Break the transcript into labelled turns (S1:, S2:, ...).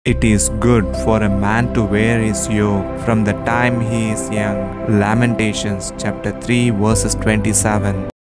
S1: It is good for a man to wear his yoke from the time he is young. Lamentations chapter 3 verses 27.